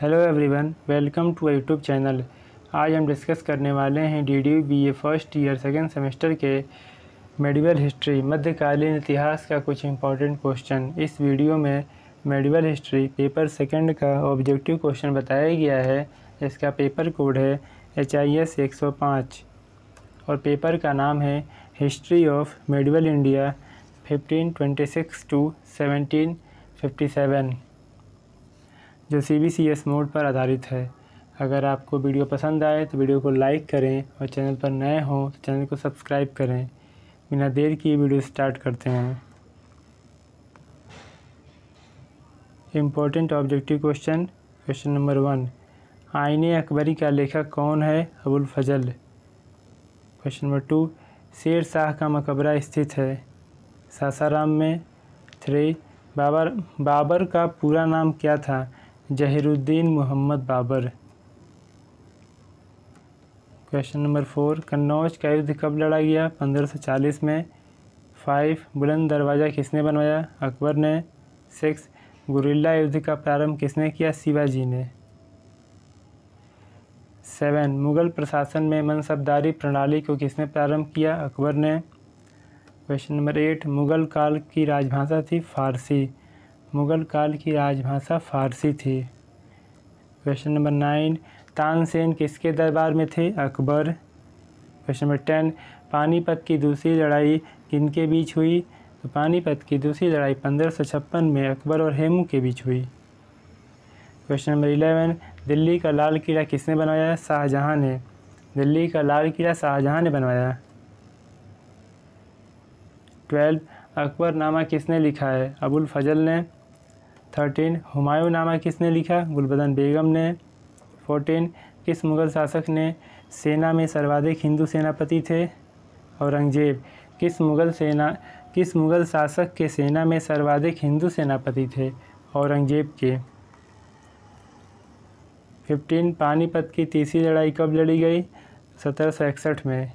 Hello everyone, welcome to YouTube channel. आज हम discuss करने वाले हैं DDU BA first year second semester के मेडिवल हिस्ट्री मध्यकालीन इतिहास का कुछ इंपॉर्टेंट क्वेश्चन। इस वीडियो में मेडिवल हिस्ट्री पेपर सेकंड का ऑब्जेक्टिव क्वेश्चन बताया गया है। इसका पेपर कोड है HIS 105 और पेपर का नाम है history of medieval India 1526 to 1757, जो CBCS मोड पर आधारित है। अगर आपको वीडियो पसंद आए तो वीडियो को लाइक करें और चैनल पर नए हों तो चैनल को सब्सक्राइब करें। बिना देर किए वीडियो स्टार्ट करते हैं। Important objective question. Question number 1, आईने अकबरी का लेखक कौन है? अबुल फजल। क्वेश्चन नंबर 2, शेर शाह का मकबरा स्थित है? सासाराम में। 3, बाबर का पूरा नाम क्या था? जहीरुद्दीन मोहम्मद बाबर। क्वेश्चन नंबर 4, कन्नौज का युद्ध कब लड़ा गया? 1540 में। 5, बुलंद दरवाज़ा किसने बनवाया? अकबर ने। 6, गुरिल्ला युद्ध का प्रारंभ किसने किया? शिवाजी ने। 7, मुग़ल प्रशासन में मनसबदारी प्रणाली को किसने प्रारंभ किया? अकबर ने। क्वेश्चन नंबर 8, मुग़ल काल की राजभाषा थी फ़ारसी। मुग़ल काल की राजभाषा फ़ारसी थी। क्वेश्चन नंबर 9, तानसेन किसके दरबार में थे? अकबर। क्वेश्चन नंबर 10, पानीपत की दूसरी लड़ाई किनके बीच हुई? तो पानीपत की दूसरी लड़ाई 1556 में अकबर और हेमू के बीच हुई। क्वेश्चन नंबर 11, दिल्ली का लाल किला किसने बनवाया? शाहजहाँ ने। दिल्ली का लाल किला शाहजहाँ ने बनवाया। 12, अकबरनामा किसने लिखा है? अबुल फजल ने। 13, हुमायूं नामा किसने लिखा? गुलबदन बेगम ने। 14, किस मुग़ल शासक ने सेना में सर्वाधिक हिंदू सेनापति थे? औरंगजेब। किस मुग़ल शासक के सेना में सर्वाधिक हिंदू सेनापति थे? औरंगजेब के। 15, पानीपत की तीसरी लड़ाई कब लड़ी गई? 1761 में।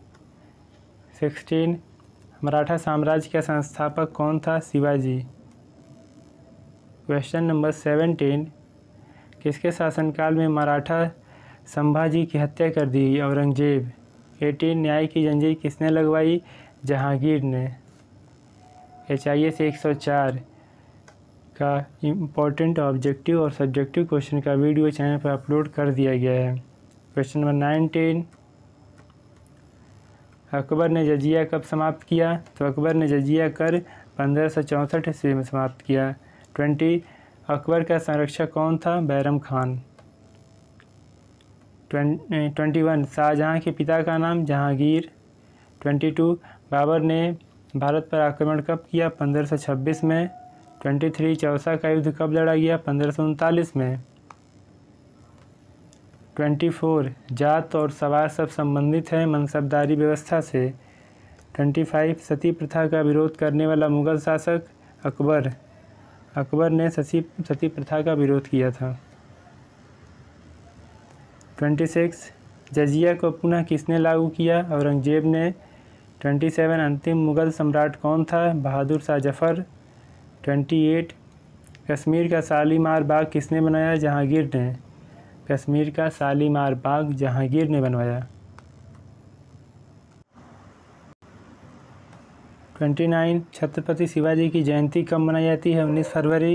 16, मराठा साम्राज्य का संस्थापक कौन था? शिवाजी। क्वेश्चन नंबर 17, किसके शासनकाल में मराठा संभाजी की हत्या कर दी? औरंगजेब। 18, न्याय की जंजीर किसने लगवाई? जहांगीर ने। HIS 104 का इम्पोर्टेंट ऑब्जेक्टिव और सब्जेक्टिव क्वेश्चन का वीडियो चैनल पर अपलोड कर दिया गया है। क्वेश्चन नंबर 19, अकबर ने जजिया कब समाप्त किया? तो अकबर ने जजिया कर 1564 ईस्वी में समाप्त किया। 20, अकबर का संरक्षक कौन था? बैरम खान। 21, शाहजहाँ के पिता का नाम? जहांगीर। 22, बाबर ने भारत पर आक्रमण कब किया? 1526 में। 23, चौसा का युद्ध कब लड़ा गया? 1539 में। 24, जात और सवार सब संबंधित हैं मनसबदारी व्यवस्था से। 25, सती प्रथा का विरोध करने वाला मुग़ल शासक? अकबर। अकबर ने सती प्रथा का विरोध किया था। 26, जजिया को पुनः किसने लागू किया? औरंगजेब ने। 27, अंतिम मुग़ल सम्राट कौन था? बहादुर शाह जफ़र। 28, कश्मीर का शालीमार बाग किसने बनाया? जहांगीर ने। कश्मीर का शालीमार बाग जहांगीर ने बनवाया। 29, छत्रपति शिवाजी की जयंती कब मनाई जाती है? 19 फरवरी।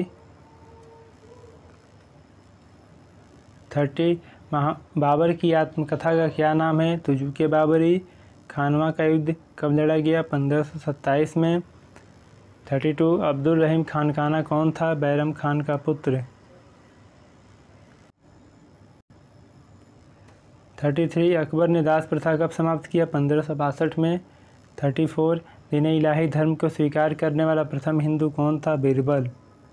30, बाबर की आत्मकथा का क्या नाम है? तुजुक-ए बाबरी। खानवा का युद्ध कब लड़ा गया? 1527 में। 32, अब्दुल रहीम खानकाना कौन था? बैरम खान का पुत्र। 33, अकबर ने दास प्रथा कब समाप्त किया? 1562 में। 34, दीन इलाही धर्म को स्वीकार करने वाला प्रथम हिंदू कौन था? बीरबल।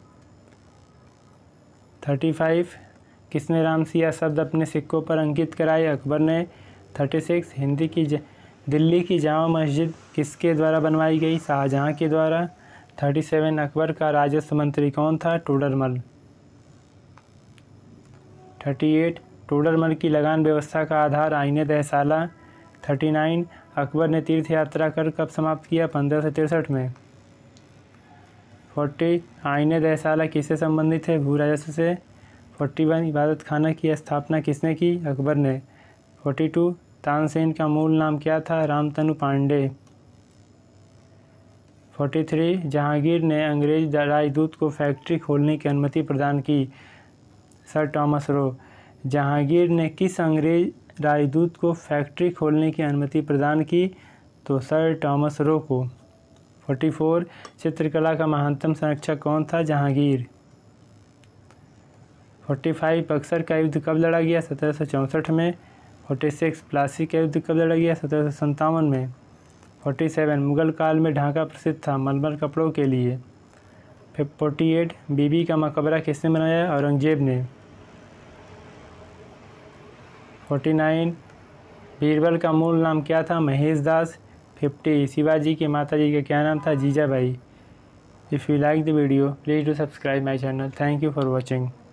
35, किसने रामसिया शब्द अपने सिक्कों पर अंकित कराए? अकबर ने। 36, दिल्ली की जामा मस्जिद किसके द्वारा बनवाई गई? शाहजहाँ के द्वारा। 37, अकबर का राजस्व मंत्री कौन था? टोडरमल। 38, टोडरमल की लगान व्यवस्था का आधार आईने दहसाला। 39, अकबर ने तीर्थ यात्रा कर कब समाप्त किया? 1563 में। 40, आईने दहसाला किससे संबंधित है? भू राजस्व से। 41 इबादत खाना की स्थापना किसने की? अकबर ने। 42 तानसेन का मूल नाम क्या था? रामतनु पांडे। 43 जहांगीर ने अंग्रेज राजदूत को फैक्ट्री खोलने की अनुमति प्रदान की? Sir Thomas Roe. जहांगीर ने किस अंग्रेज राजदूत को फैक्ट्री खोलने की अनुमति प्रदान की? तो सर टॉमस रो को। 44 चित्रकला का महानतम संरक्षक कौन था? जहांगीर। 45 बक्सर का युद्ध कब लड़ा गया? 1764 में। 46 प्लासी का युद्ध कब लड़ा गया? 1757 में। 47 मुगल काल में ढाका प्रसिद्ध था मलमल कपड़ों के लिए। 48 बीबी का मकबरा किसने बनाया? औरंगजेब ने। 49 बीरबल का मूल नाम क्या था? महेश दास। 50 शिवाजी की माताजी का क्या नाम था? Jijabai. If you like the video please do subscribe my channel. Thank you for watching.